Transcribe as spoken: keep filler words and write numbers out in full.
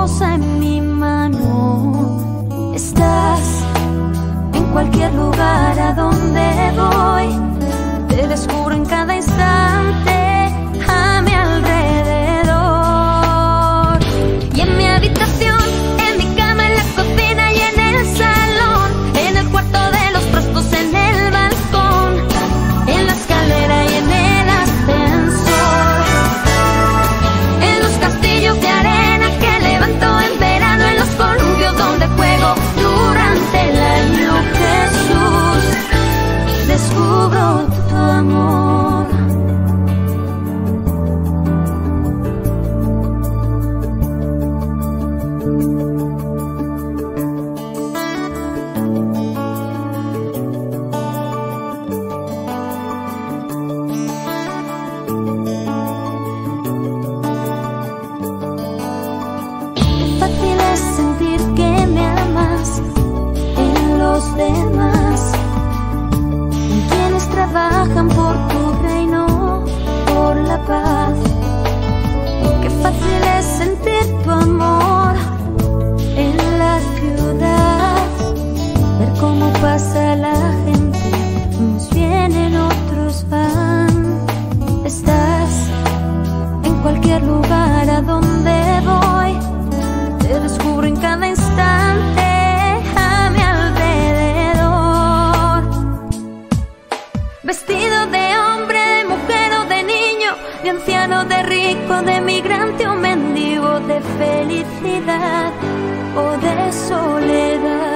mariposa en mi mano. Estás en cualquier lugar a donde voy. Te descubro en cada instante a mi alrededor. Y en mi habitación, en mi cama, en la cocina y en el salón, en el cuarto de los trastos, en el balcón, en la escalera y en el ascensor, en los castillos de arena que levanto en verano, en los columpios donde juego durante el año. Jesús, descubro tu amor. Qué fácil es sentir que me amas en los demás, en quienes trabajan por tu reino, por la paz. Qué fácil es sentir tu amor en la ciudad, ver cómo pasa la gente, unos vienen, otros van. Estás en cualquier lugar a donde voy. Te descubro en cada instante a mi alrededor. Vestido de hombre, de mujer o de niño, de anciano, de rico, de migrante o mendigo, de felicidad o de soledad.